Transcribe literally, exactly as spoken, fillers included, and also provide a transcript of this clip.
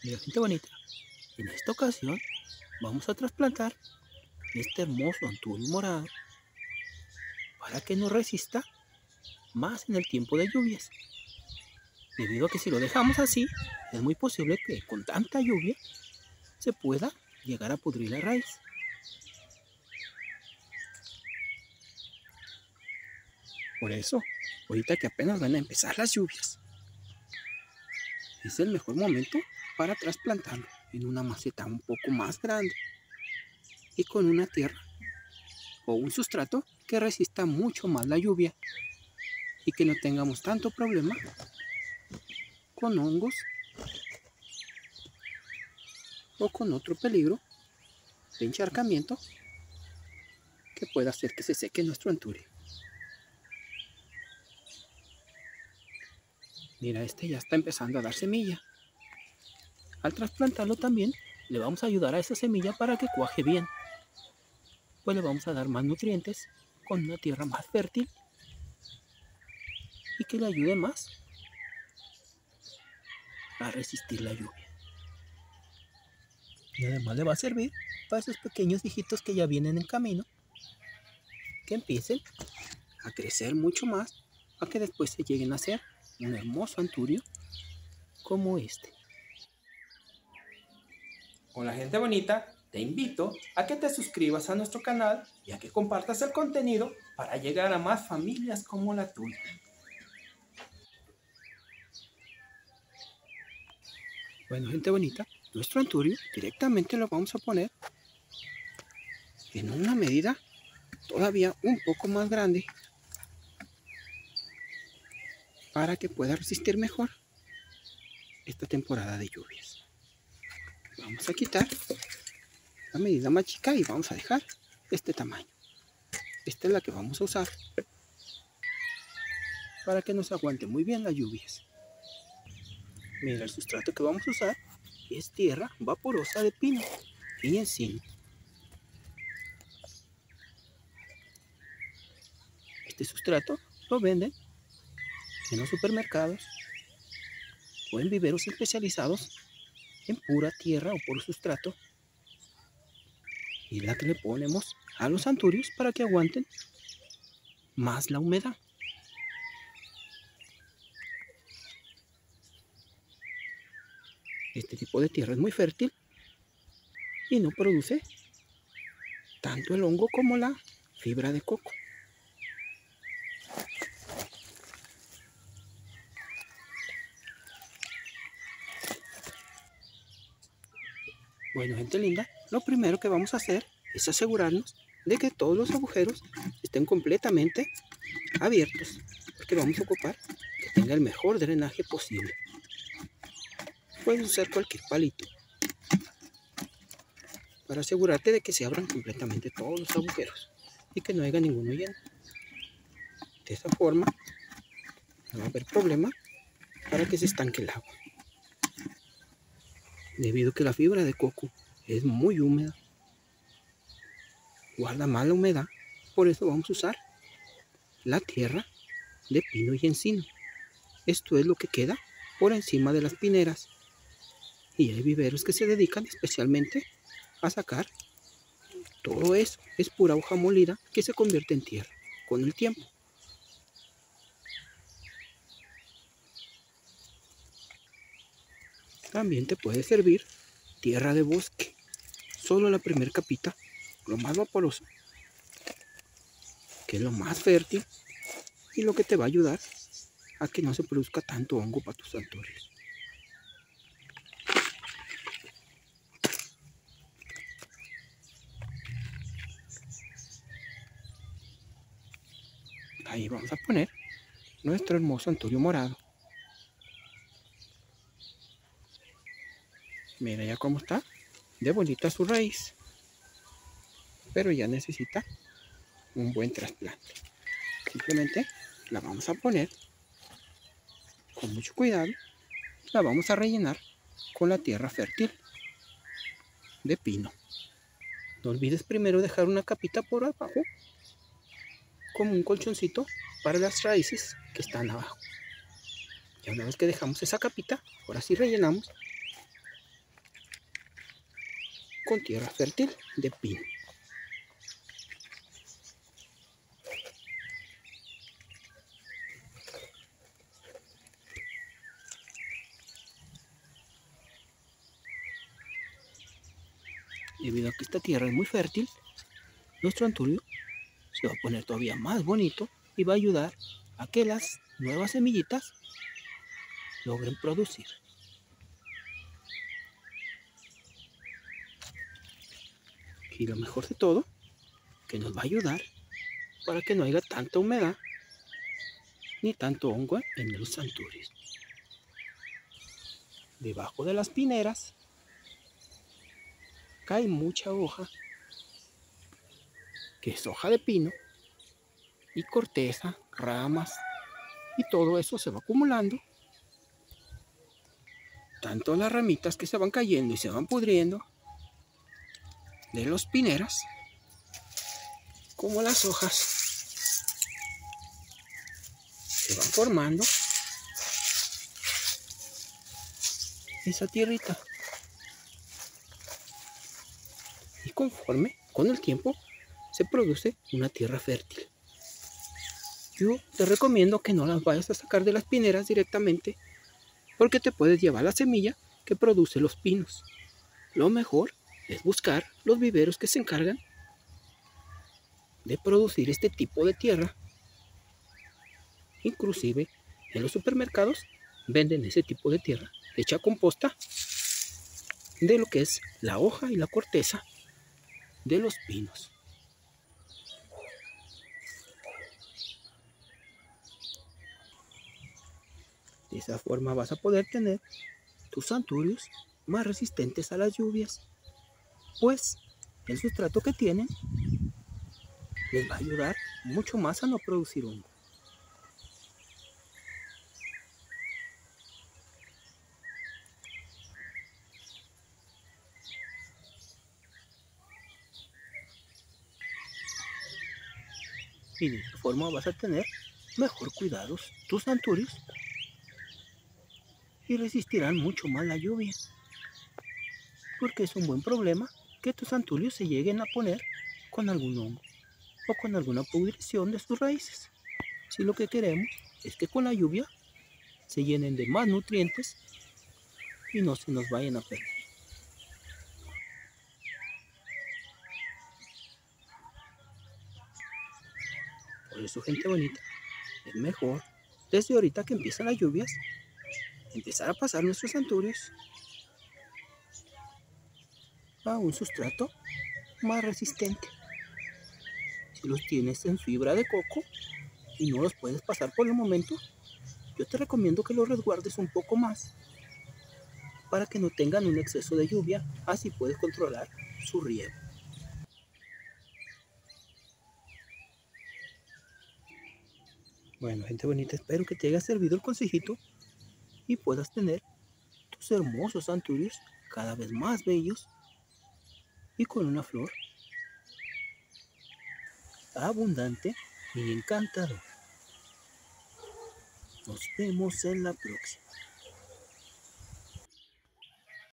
Mira, gente bonita, en esta ocasión vamos a trasplantar este hermoso anturio morado para que nos resista más en el tiempo de lluvias, debido a que si lo dejamos así es muy posible que con tanta lluvia se pueda llegar a pudrir la raíz. Por eso, ahorita que apenas van a empezar las lluvias, es el mejor momento para trasplantarlo en una maceta un poco más grande y con una tierra o un sustrato que resista mucho más la lluvia y que no tengamos tanto problema con hongos o con otro peligro de encharcamiento que pueda hacer que se seque nuestro anturio. Mira, este ya está empezando a dar semilla. Al trasplantarlo también le vamos a ayudar a esa semilla para que cuaje bien, pues le vamos a dar más nutrientes con una tierra más fértil y que le ayude más a resistir la lluvia. Y además le va a servir para esos pequeños hijitos que ya vienen en camino, que empiecen a crecer mucho más, a que después se lleguen a hacer un hermoso anturio como este. Hola gente bonita, te invito a que te suscribas a nuestro canal y a que compartas el contenido para llegar a más familias como la tuya. Bueno, gente bonita, nuestro anturio directamente lo vamos a poner en una medida todavía un poco más grande para que pueda resistir mejor esta temporada de lluvias. Vamos a quitar la medida más chica y vamos a dejar este tamaño. Esta es la que vamos a usar para que nos aguante muy bien las lluvias. Mira, el sustrato que vamos a usar es tierra vaporosa de pino y encino. Este sustrato lo venden en los supermercados o en viveros especializados en pura tierra o puro sustrato, y es la que le ponemos a los anturios para que aguanten más la humedad. Este tipo de tierra es muy fértil y no produce tanto el hongo como la fibra de coco. Bueno, gente linda, lo primero que vamos a hacer es asegurarnos de que todos los agujeros estén completamente abiertos, porque vamos a ocupar que tenga el mejor drenaje posible. Puedes usar cualquier palito para asegurarte de que se abran completamente todos los agujeros y que no haya ninguno lleno. De esa forma no va a haber problema para que se estanque el agua, debido a que la fibra de coco es muy húmeda, guarda más la humedad. Por eso vamos a usar la tierra de pino y encino. Esto es lo que queda por encima de las pineras, y hay viveros que se dedican especialmente a sacar todo eso. Es pura hoja molida que se convierte en tierra con el tiempo. También te puede servir tierra de bosque, solo la primera capita, lo más vaporoso, que es lo más fértil y lo que te va a ayudar a que no se produzca tanto hongo para tus anturios. Ahí vamos a poner nuestro hermoso anturio morado. Mira ya cómo está de bonita su raíz, pero ya necesita un buen trasplante. Simplemente la vamos a poner con mucho cuidado, la vamos a rellenar con la tierra fértil de pino. No olvides primero dejar una capita por abajo, como un colchoncito para las raíces que están abajo. Ya una vez que dejamos esa capita, ahora sí rellenamos con tierra fértil de pino. Debido a que esta tierra es muy fértil, nuestro antulio se va a poner todavía más bonito y va a ayudar a que las nuevas semillitas logren producir. Y lo mejor de todo, que nos va a ayudar para que no haya tanta humedad ni tanto hongo en los anturios. Debajo de las pineras cae mucha hoja, que es hoja de pino, y corteza, ramas, y todo eso se va acumulando. Tanto las ramitas que se van cayendo y se van pudriendo de los pineras, como las hojas se van formando esa tierrita. Y conforme con el tiempo se produce una tierra fértil. Yo te recomiendo que no las vayas a sacar de las pineras directamente, porque te puedes llevar la semilla que produce los pinos. Lo mejor es buscar los viveros que se encargan de producir este tipo de tierra. Inclusive en los supermercados venden ese tipo de tierra hecha composta de lo que es la hoja y la corteza de los pinos. De esa forma vas a poder tener tus anturios más resistentes a las lluvias, pues el sustrato que tienen les va a ayudar mucho más a no producir hongo. Y de esta forma vas a tener mejor cuidados tus anturios y resistirán mucho más la lluvia, porque es un buen problema que tus anturios se lleguen a poner con algún hongo o con alguna pudrición de sus raíces. Si lo que queremos es que con la lluvia se llenen de más nutrientes y no se nos vayan a perder. Por eso, gente bonita, es mejor desde ahorita que empiezan las lluvias empezar a pasar nuestros anturios a un sustrato más resistente. Si los tienes en fibra de coco y no los puedes pasar por el momento, yo te recomiendo que los resguardes un poco más para que no tengan un exceso de lluvia, así puedes controlar su riego. Bueno, gente bonita, espero que te haya servido el consejito y puedas tener tus hermosos anturios cada vez más bellos y con una flor abundante y encantadora. Nos vemos en la próxima.